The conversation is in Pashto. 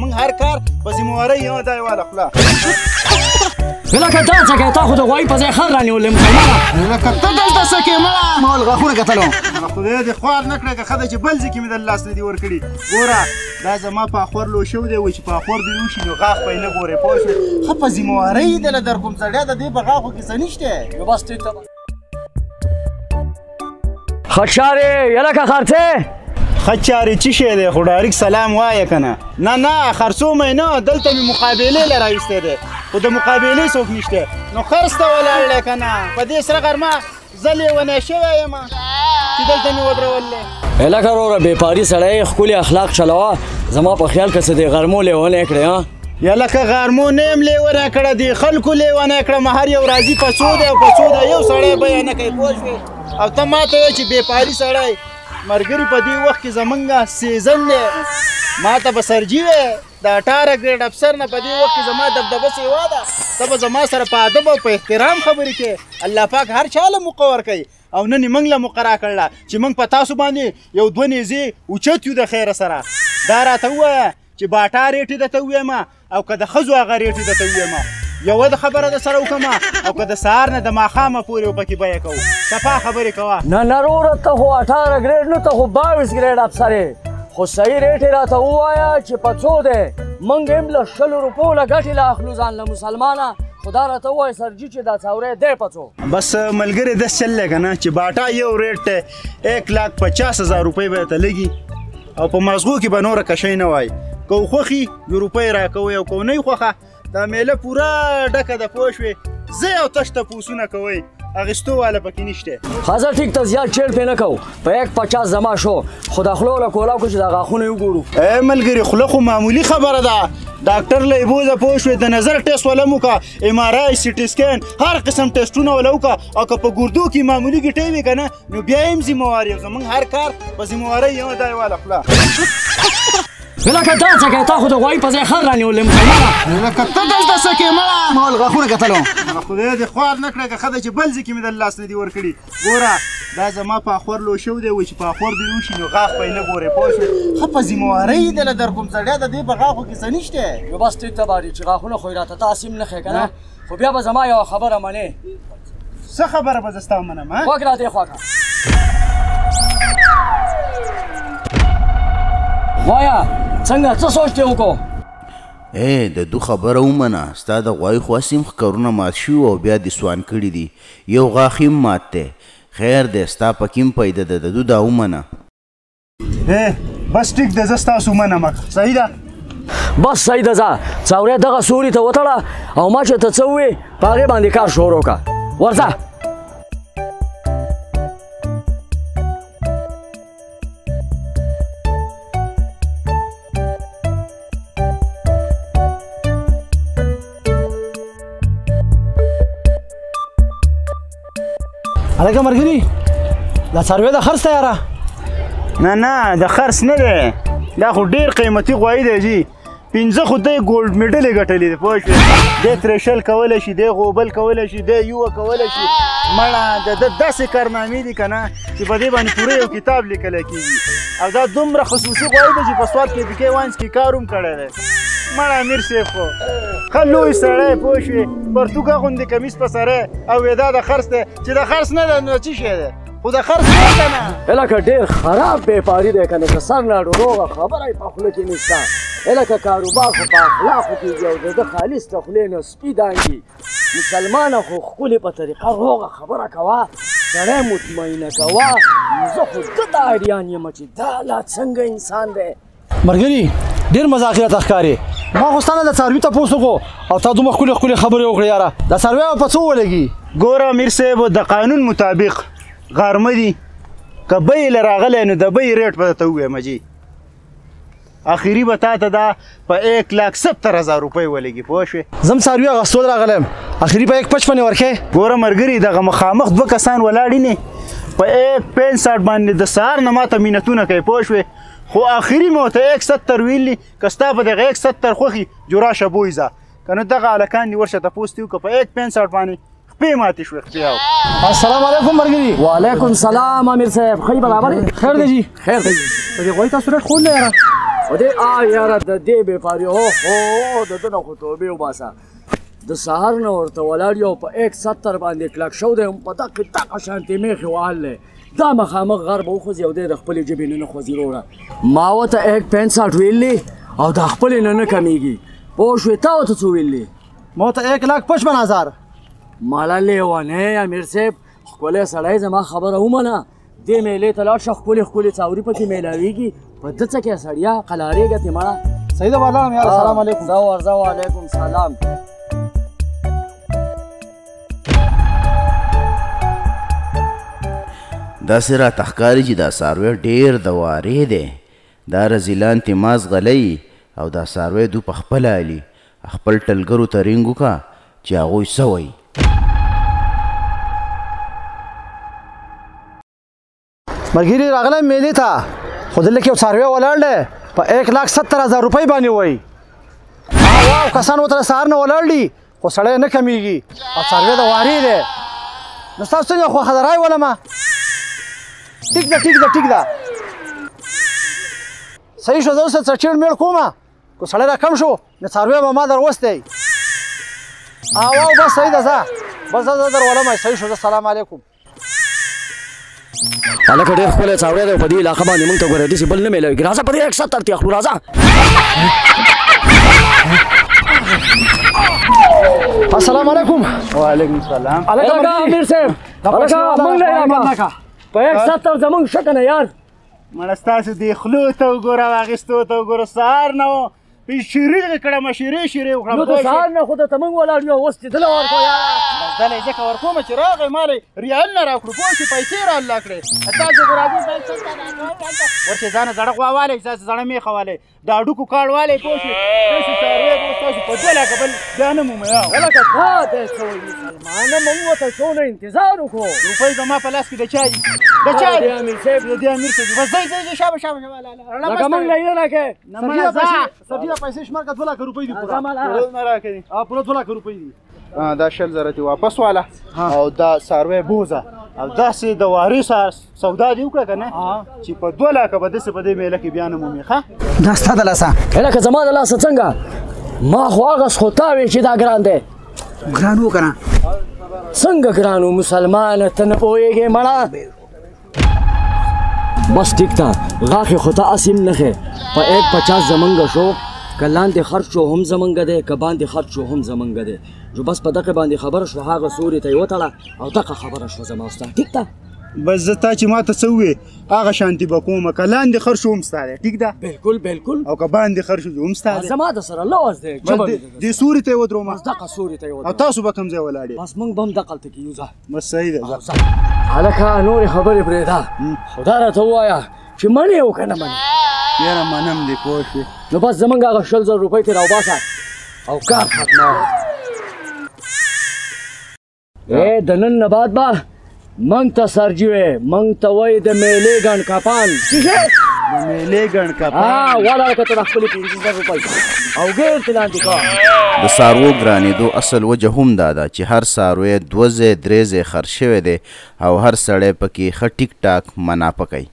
زمونږ هر کار په ذمهوارۍ یمه دا یې واله خوله لکه دا څه کوې تا خو د غوایي په ځای خر رانیولې مسلمانه لکه ته دلته څه کوې مړه ما ول غاښونه کتلو خدای دې خوار نه کړی که ښه ده چې بل ځای کې مې در لاس نه دي ورکړي ګوره دا زما پاخور لو شوی دی وایي چې پاخور دې وشي نو غاښ به یې نه ګورې پوه شوې ښه په ذمهوارۍ دې له در کوم سړیا د دې په غاښو کې څه نشته نو بس ټیک ته ښه چارې یلکه خرڅې ښه چارې څه شی دی خو ډایرک سلام وایه که نه نه خرڅومی نه دلته مې مقابلې له راویستی دی خو د مقابلې څوک نشته نو خرڅ ته ولاړ دی که نه په دې سره غرمه زه لیونی شوی یم چې دلته مې ودرولې لکه وروره بېپاري سړی ښکلي اخلاق چلوه زما په خیال که څه د غرمو لیونی کړې ها یا لکه غرمو نه یم لیونی کړه د خلکو لیونی کړم هر یو راځي په څو دی او په څو دی یو سړی بیه نه کوي پوه شوې او ته ما ته وایې چې بېپاري سړی ملګري په دې وخت کې زمونږ سیزن دی ما ته به سرجي وې د 18 ګریډ افسر نه په دې وخت کې زما دبدبه سیوا ده ته به زما سره په ادب او په احترام خبرې کوې الله پاک هر چا له موقع ورکوي او نن یې موږ له مقرره کړله چې موږ په تاسو باندې یو 2 نیزې اوچت یو د خیره سره دا راته ووایه چې باټا ریټې درته ووایم او که د ښځو هغه ریټې درته ووایم یوه د خبره در سره وکړم او که د سهار نه د ماښامه پورې پکې بیه کوو صفا خبرې کوه نه وروره ته خو 18 ګریډ نه ته خو 22 ګریډ افسر یې خو صحیح ریټ یې راته ووایه چې په څو دی موږ هم له 20 روپو له ګټې له اخلو ځان له مسلمانه خو دا راته ووایه سرجي چې دا څوری دی په څو بس ملګري داسې چل دی که نه چې باټا یو ریټ دی 1,50,000 روپۍ به ته لګي او په مازغو کې به نوره کشۍ نه وایي که خوښي 2 روپۍ راکوئ او که نه وي خوښه دا میله پوره ډکه ده پوه شوې زه او تش تپوسونه کوئ اغیستو والا پکې نشته ښځه ټیک ته زیات چیړ پې نه کوو په 1.50 زما شو خو د خولو له کولاو کړو چې د غاښونه یې وګورو ملګري خوله خو معمولي خبره ده ډاکټر له یې بوځه پوه شوې د نظر ټیسټ وله مو وکړه MRI CT سکین هر قسم ټیسټونه وله وکړه او که په ګردو کې معمولي ګټۍ وي که نه نو بیا یې هم ذمهوار یم زموږ هر کار په ذمهوارۍ یمه دا یې واله خوله لکه دا څه کوې تا خو د غوایي په ځای خر رانیولې مسلمانه لکه ته دلته څه کوې مړه ما ول غاښونه کتلو خدای دې خوار نه کړی که ښه ده چې بل ځای کې مې در لاس نه دي ورکړي ګوره دا زما پاخور لو شوی دی وایي چې پاخور دې وشي نو غاښ به یې نه ګورې پوه شوې ښه په ذمهوارۍ دې له در کوم سړیا د دې په غاښو کې څه نشته نو بس ټیک ته باري چې غاښونه خو یې راته تاسې هم نه ښې که نه خو بیا به زما یوه خبره منې څه خبره به زه ستا ومنم غوږ را دې خوا کړه وایه څنګه څه سوچ دې وکړو د دو خبره ومنه ستا د غوایي خو هسې هم ښکرونه مات شوي او بیا دې سوان کړي دي یو غاښ هم مات دی خیر دی ستا پکې هم پیدا ده د دو دا ومنه بس ټیک دی زه ستاسو منم صحیح ده بس صحیح ده ځه څوری دغه سوري ته وتړه او ما چې ته څه ووې په هغې باندې کار شروع کړه ورځه هلکه ملګري دا څاروی د خرڅ تیاره نه د خرڅ نه دی دا خو ډېر قیمتي غوایي دی جي 5 خو دی ګولډ میډل یې ګټلی دی پوه شوې دی تریشل کولی شي دی غوبل کولی شي دی یوه کولی شي مړه د ده داسې کارنامې دي که نه چې په دې باندې پوره یو کتاب لیکلی کېږي او دا دومره خصوصي غوایي دی چې په سوات کې وانس کې کار هم کړی دی مړه امیر صاحب خو ښه لوی سړی پوه شوې پرتوګه غوندې کمیس په سری او دا د خرڅ دی چې د خرڅ نه ده نو څه شی دی خو د خرڅ نه که نه لکه ډېر خراب بېپاري دی که نه که سر نه ډروغه خبره یې په خوله کې نشته لکه کاروبار خو په اخلاقو کېږي او د ده خالص د خولې نه سپي دانګي مسلمانه خو ښکلې په طریقه روغه خبره کوه سړی مطمئنه کوه زه خو ده د اډیان یم چې دا لا څنګه انسان دی ملګري ډېر مذاکرات ښکاري ما خو ستا نه د څاروي تپوس وکړو او تا دومره ښکلې خبرې وکړې یاره دا څاروی به په څه ولګي ګوره امیر صاحب د قانون مطابق غرمه دي که بیې له راغلی نو د بیې ریټ به درته ووایم جي اخري به تا ته دا په 1,70,000 روپۍ ولګي پوه شوې زه هم څاروي اخیستو راغلی یم اخري په 1,55 ورکې ګوره ملګري دغه مخامخ 2 کسان ولاړ نه په 1,65 باندې د سهار نه ماته مینتونه کوي پوه شوې خو اخري مې ورته 1,70 ویلي که ستا په دغه 1,70 خوښي جو راشه بویځه که نه دغه هلکان دې ورشه تپوس دې وکړه په 1,65 باندې خپې ماتې شوې خپې او السلام علیکم ملګري وعلیکم سلام امیر صاحب ښه برابر خیر دی جي خیر دی په دې غوایي تاسو ډېر ښکلي یاره او دې یاره د دې بېپاري اوهو د ده نه خو توبې وباسه د سهار نه ورته ولاړ یو په 170 باندې کلک شو دی په دغه شانتې میخې وهل دی دا مخامخ غر به وخوځي او دی د خپلې ژبې نه خوځي وروره ما ورته 165 ویلي او د خپلې نه کمیږي پوه شوې تا ورته څه ویلي ما ورته 1,55,000 مالا لیونی امیر صاحب ښکلی سړی زما خبره ومنه دې میلې ته لاړ شه ښکلې ښکلې څاوري پکې میلاویږي په ده څه کې سړیا قلارېږه تې مړه صحیح ده ولاړم یاره سلام علیکم زه ورځه وعلیکم سلام داسې راته ښکاري چې دا څاروی ډېر د وارې دی دا رزیلان تیماز غلی او دا څاروی دو په خپله علي خپل ټلګرو ته رینګ وکړه چې هغوی څه وایي ملګري راغلی میلې ته خو دلته کې یو څاروی ولاړ دی په 1,70,000 روپۍ باندې وایي او کسان ورته د سهار نه ولاړ دي خو سړی نه کمیږي او څاروی د وارې دی نو ستاسو څنګه خوښه ده رای ولمه ټیک ده صحیح شو زه اوس څرچېړ میړ کومه که سړی را کم شو نو څاروی به ما در وستی او بس صحیح ده ځه بس زه در ولمه صحیح شو زه سلام علیکم هلکه ډېر ښکلی څاروی دی په دې علاقه باندې موږ ته ګوره داسې بل نه میلاوېږي راځه په دې 170 تې اخلو راځه السلام علیکم وعلیکم السلام هلکه امیر صاحب هلکه موږ له علاقه په 170 زموږ ښه که نه یار مړه ستاسو دې خلو ته وګوره او اخیستو ته وګوره سهار نه و شیرې کړم شیرې وکړم نو د سهار نه خو درته موږ ولاړ یو اوس دې دله ورکړو یاره بس دله یې ځکه ورکوم چې راغی مالې ریال نه راکړو پوه شې پیسې را الله کړې تاسو خو راځئ ورشئ ځانه زړه غوا والی ستاسو زړه میخه والی د هډوکو کاڼ والی پوه شې داسې څاروی به ستاسو په 2 لکه بل بیا نه مومئ هلکه تا دی څه وایي مسلمانه موږ ورته څونه انتظار وکړو روپۍ زما په لاس کې د چای د امیر صاحب بس ځئ شابه لکه موږ له یې راکې سرجیده پیسې شمار که 2 لکه روپۍ دي پوره نه راکړي پوره 2 لکه روپۍ دي دا 10,000 تی واپس واله او دا څاروی بوزه او داسې د وارې سودا دې وکړه که نه چې په 2 لکه به داسې په دې میله کې بیا نه مومې ښه دا ستا د لاسه هلکه زما د لاسه څنګه ما خو هغه خو تا وې چې دا ګران دی ګران و که نه څنګه ګران و مسلمانه ته نه پوهېږې مړه بس ټیک ده غاښې خو ته هسې هم نښې په 150 زمونږ شو که لاندې خرڅ شو هم زمونږ دی که باندې خرڅ شو هم زمونږ دی جو بس په دغه باندې خبره شوه هغه سوري ته یې وتړه او دغه خبره شوه زما او ستا ټیک ده بس زه تا چې ما ته څه ووې هغه شانتي به کومه که لاندې خر شو هم ستا دی ټیک ده بالکل او که باندې خر شو هم ستا دی زما د سره لوز دی دې سوري ته یې ودرومه بس دغه سوري ته یې او تاسو به کوم ځای ولاړ بس موږ به هم دقلته کېږو ځه بس صحیح ده هلکه نورې خبرې پرېږده خو دا راته ووایه چې منې او که نه منې یاره منم دې پوه شوې نو بس زمونږ هغه 100,000 روپۍ ترې راوباسه او کار ختمه د نن نه بعد به موږ ته سرجي وې موږ ته وایي د میلې ګڼ کپان څه شی د میلې ګڼ کپان ولاړه که ته د خپلې 15,000 روپۍ او ګیر ترې لاندې کړه د څاروو ګرانېدو اصل وجه هم دا ده چې هر څاروی 2 ځای 3 ځای خرڅ شوی دی او هر سړی پکې ښه ټیک ټاک منافع کوي